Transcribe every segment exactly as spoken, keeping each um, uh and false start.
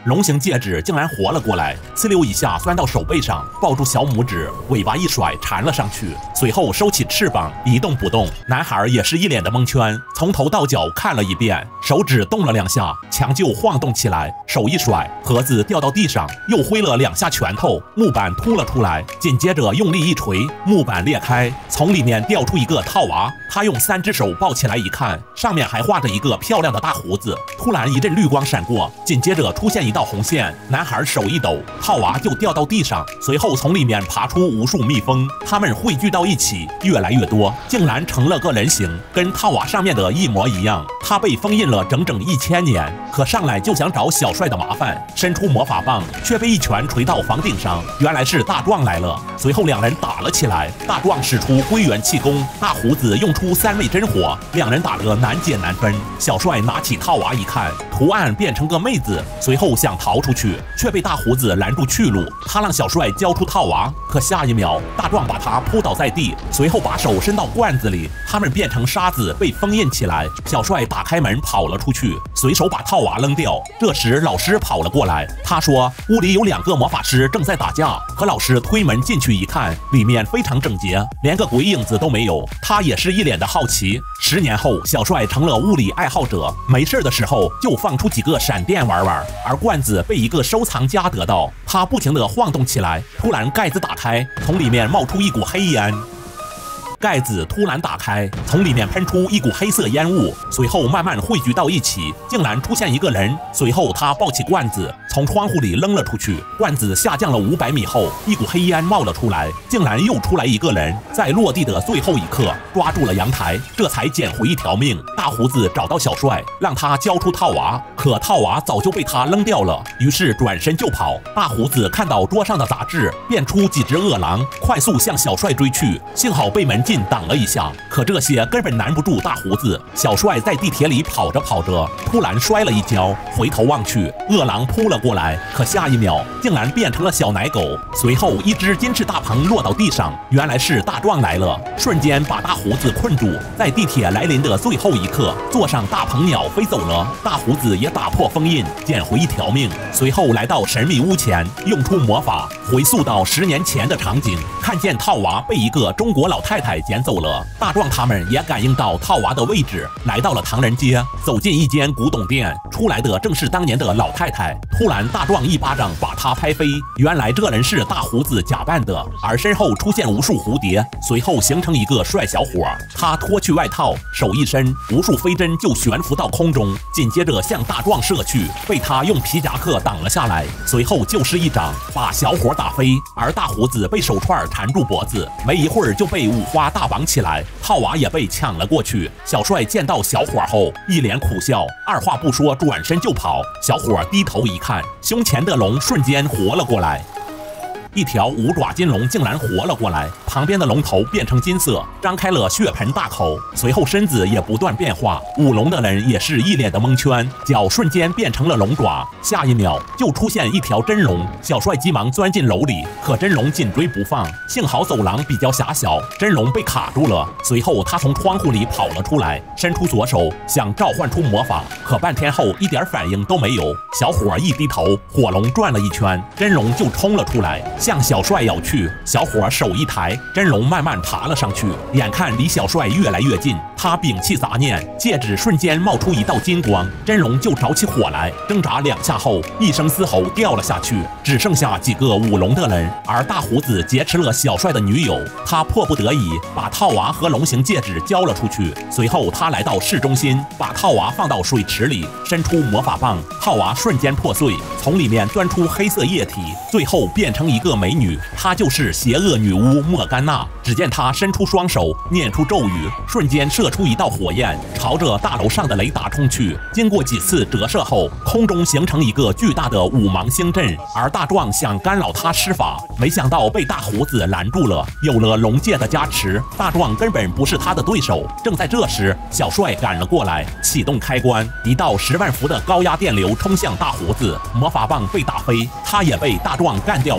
龙形戒指竟然活了过来，呲溜一下钻到手背上，抱住小拇指，尾巴一甩缠了上去，随后收起翅膀一动不动。男孩也是一脸的蒙圈，从头到脚看了一遍，手指动了两下，墙就晃动起来，手一甩，盒子掉到地上，又挥了两下拳头，木板凸了出来，紧接着用力一锤，木板裂开，从里面掉出一个套娃。他用三只手抱起来一看，上面还画着一个漂亮的大胡子。突然一阵绿光闪过，紧接着出现一道红线，男孩手一抖，套娃就掉到地上，随后从里面爬出无数蜜蜂，它们汇聚到一起，越来越多，竟然成了个人形，跟套娃上面的一模一样。他被封印了整整一千年，可上来就想找小帅的麻烦，伸出魔法棒，却被一拳锤到房顶上。原来是大壮来了，随后两人打了起来，大壮使出归元气功，大胡子用出三昧真火，两人打得难解难分。小帅拿起套娃一看，图案变成个妹子，随后想逃出去，却被大胡子拦住去路。他让小帅交出套娃，可下一秒大壮把他扑倒在地，随后把手伸到罐子里，他们变成沙子被封印起来。小帅打开门跑了出去，随手把套娃扔掉。这时老师跑了过来，他说屋里有两个魔法师正在打架，可老师推门进去一看，里面非常整洁，连个鬼影子都没有。他也是一脸的好奇。十年后，小帅成了物理爱好者，没事的时候就放出几个闪电玩玩，而罐子被一个收藏家得到，他不停地晃动起来，突然盖子打开，从里面冒出一股黑烟。盖子突然打开，从里面喷出一股黑色烟雾，随后慢慢汇聚到一起，竟然出现一个人。随后他抱起罐子，从窗户里扔了出去。罐子下降了五百米后，一股黑烟冒了出来，竟然又出来一个人，在落地的最后一刻抓住了阳台，这才捡回一条命。大胡子找到小帅，让他交出套娃，可套娃早就被他扔掉了，于是转身就跑。大胡子看到桌上的杂志，变出几只饿狼，快速向小帅追去，幸好被门禁挡了一下，可这些根本难不住大胡子。小帅在地铁里跑着跑着，突然摔了一跤，回头望去，饿狼扑了过来，可下一秒竟然变成了小奶狗。随后一只金翅大鹏落到地上，原来是大壮来了，瞬间把大胡子困住，在地铁来临的最后一刻，坐上大鹏鸟飞走了。大胡子也打破封印，捡回一条命。随后来到神秘屋前，用出魔法回溯到十年前的场景，看见套娃被一个中国老太太捡走了。大壮他们也感应到套娃的位置，来到了唐人街，走进一间古董店，出来的正是当年的老太太。突然大壮一巴掌把她拍飞，原来这人是大胡子假扮的，而身后出现无数蝴蝶，随后形成一个帅小伙。他脱去外套，手一伸，无数飞针就悬浮到空中，紧接着向大壮射去，被他用皮夹克挡了下来，随后就是一掌把小伙打飞，而大胡子被手串缠住脖子，没一会儿就被五花大绑起来，套娃也被抢了过去。小帅见到小伙后一脸苦笑，二话不说转身就跑。小伙低头一看，胸前的龙瞬间活了过来，一条五爪金龙竟然活了过来，旁边的龙头变成金色，张开了血盆大口，随后身子也不断变化。舞龙的人也是一脸的蒙圈，脚瞬间变成了龙爪，下一秒就出现一条真龙。小帅急忙钻进楼里，可真龙紧追不放，幸好走廊比较狭小，真龙被卡住了。随后他从窗户里跑了出来，伸出左手想召唤出魔法，可半天后一点反应都没有。小伙一低头，火龙转了一圈，真龙就冲了出来，向小帅咬去。小伙手一抬，真龙慢慢爬了上去，眼看离小帅越来越近，他摒弃杂念，戒指瞬间冒出一道金光，真龙就着起火来，挣扎两下后一声嘶吼掉了下去，只剩下几个舞龙的人。而大胡子劫持了小帅的女友，他迫不得已把套娃和龙形戒指交了出去。随后他来到市中心，把套娃放到水池里，伸出魔法棒，套娃瞬间破碎，从里面钻出黑色液体，最后变成一个美女，她就是邪恶女巫莫甘娜。只见她伸出双手，念出咒语，瞬间射出一道火焰，朝着大楼上的雷达冲去。经过几次折射后，空中形成一个巨大的五芒星阵，而大壮想干扰他施法，没想到被大胡子拦住了。有了龙界的加持，大壮根本不是他的对手。正在这时，小帅赶了过来，启动开关，一道十万伏的高压电流冲向大胡子，魔法棒被打飞，他也被大壮干掉了。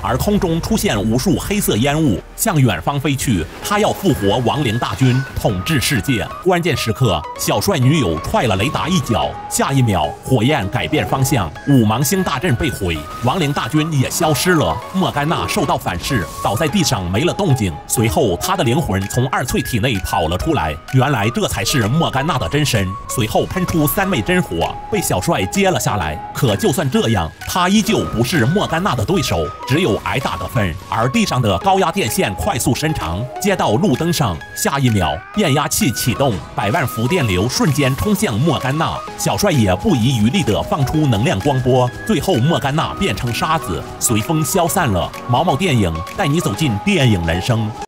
而空中出现无数黑色烟雾，向远方飞去。他要复活亡灵大军，统治世界。关键时刻，小帅女友踹了雷达一脚，下一秒，火焰改变方向，五芒星大阵被毁，亡灵大军也消失了。莫甘娜受到反噬，倒在地上没了动静。随后，她的灵魂从二翠体内跑了出来，原来这才是莫甘娜的真身。随后喷出三昧真火，被小帅接了下来。可就算这样，他依旧不是莫甘娜的对手，只有挨打的份。而地上的高压电线快速伸长，接到路灯上，下一秒变压器启动，百万伏电流瞬间冲向莫甘娜。小帅也不遗余力地放出能量光波，最后莫甘娜变成沙子，随风消散了。毛毛电影带你走进电影人生。